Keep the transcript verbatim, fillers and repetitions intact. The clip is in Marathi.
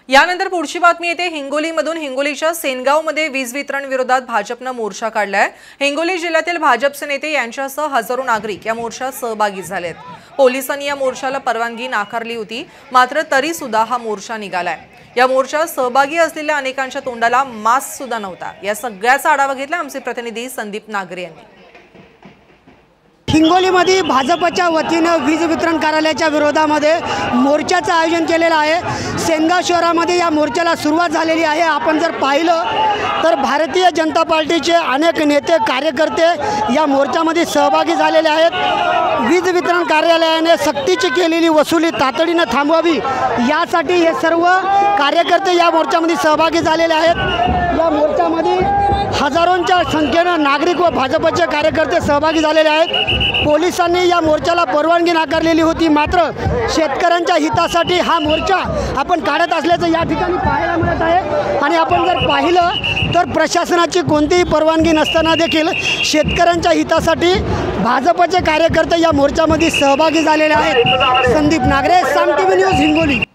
यानंतर पुढची बातमी येते हिंगोलीमधून। हिंगोलीच्या सेनगावमध्ये वीज वितरण विरोधात भाजपने मोर्चा काढलाय। हिंगोली जिल्ह्यातील भाजपचे नेते यांच्यासह हजारो नागरिक या मोर्चात सहभागी झालेत। पोलिसांनी या मोर्चाला परवानगी नाकारली होती, मात्र तरी सुद्धा हा मोर्चा निघालाय। या मोर्चात सहभागी असलेल्या अनेकांच्या तोंडाला मास्क सुद्धा नव्हता। या सगळ्याचा आढावा घेतला आमचे प्रतिनिधी संदीप नागरे यांनी। हिंगोलीमध्ये भाजपच्या वतीनं वीज वितरण कार्यालयाच्या विरोधामध्ये मोर्चाचं आयोजन केलेलं आहे। सेनगाव शहरामध्ये या मोर्चाला सुरुवात झालेली आहे। आपण जर पाहिलं तर भारतीय जनता पार्टीचे अनेक नेते कार्यकर्ते या मोर्चामध्ये सहभागी झालेले आहेत। वीज वितरण कार्यालयाने सक्तीची केलेली वसुली तातडीने थांबवावी यासाठी हे सर्व कार्यकर्ते या मोर्चामध्ये सहभागी झालेले आहेत। या मोर्चामध्ये हजारोंच्या संख्येने नागरिक व भाजपचे कार्यकर्ते सहभागी झालेले आहेत। पोलिसांनी या मोर्चाला परवानगी नाकारलेली होती, मात्र शेतकऱ्यांच्या हितासाठी हा मोर्चा आपण काढत असल्याचं या ठिकाणी पाहायला मिळत आहे। आणि आपण जर पाहिलं तर प्रशासनाची कोणतीही परवानगी नसताना देखील शेतकऱ्यांच्या हितासाठी भाजपचे कार्यकर्ते या मोर्चामध्ये सहभागी झालेले आहेत। Sandeep Nagare, Saam TV news, Hingoli.